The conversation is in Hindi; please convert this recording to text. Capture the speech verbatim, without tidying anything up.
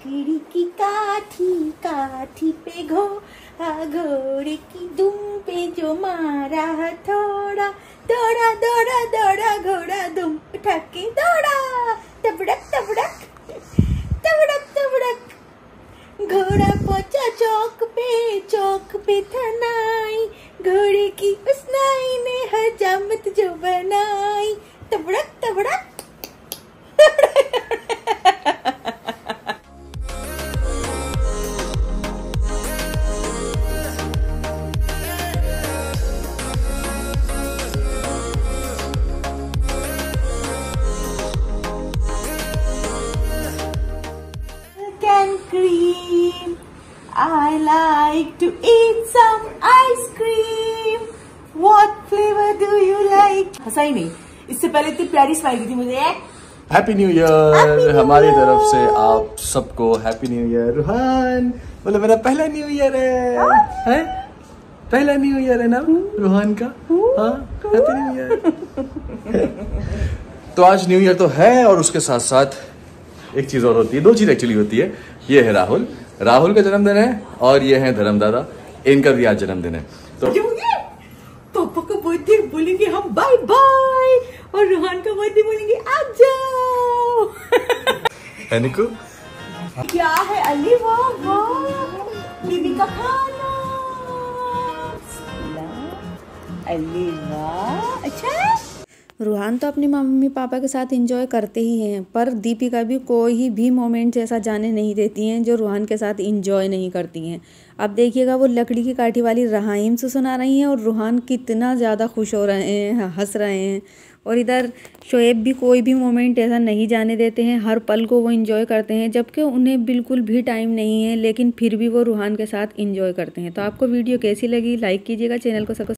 लकड़ी की काठी काठी पे घोड़ा घोड़े की दुम पे जो मारा हथौड़ा दौड़ा दौड़ा दौड़ा घोड़ा दुम उठा के दौड़ा तबड़क तबड़क तबड़क तबड़क घोड़ा पहुंचा चौक पे चौक पे था नाई घोड़े की उस नाई ने हजामत जो बनाई तबड़क तबड़क and cream. I like to eat some ice cream. What flavor do you like? हंसा ही नहीं, इससे पहले इतनी प्यारी स्माइल दी थी मुझे। हैप्पी न्यू ईयर हमारी तरफ से आप सबको हैप्पी न्यू ईयर। रूहान बोलो मेरा पहला न्यू ईयर है, है? पहला न्यू ईयर है ना रूहान का। हाँ हैप्पी न्यू ईयर। तो आज न्यू ईयर तो है और उसके साथ साथ एक चीज और होती है, दो चीज एक्चुअली होती है। ये है राहुल, राहुल का जन्मदिन है और ये है धर्म दादा, इनका भी आज जन्मदिन है। तो पापा का बर्थडे बोलेंगे हम बाय बाय और रूहान का बर्थडे बोलेंगे आ जाओ। है निकू? क्या है अली? वाह वाह, बीबी का खाना। अली वाह, अच्छा। रूहान तो अपनी मम्मी पापा के साथ एंजॉय करते ही हैं, पर दीपिका भी कोई भी मोमेंट ऐसा जाने नहीं देती हैं जो रूहान के साथ एंजॉय नहीं करती हैं। अब देखिएगा वो लकड़ी की काठी वाली रहाइम से सुना रही हैं और रूहान कितना ज़्यादा खुश हो रहे हैं, हंस रहे हैं। और इधर शोएब भी कोई भी मोमेंट ऐसा नहीं जाने देते हैं, हर पल को वो एंजॉय करते हैं, जबकि उन्हें बिल्कुल भी टाइम नहीं है, लेकिन फिर भी वो रूहान के साथ एंजॉय करते हैं। तो आपको वीडियो कैसी लगी लाइक कीजिएगा, चैनल को सब्सक्राइब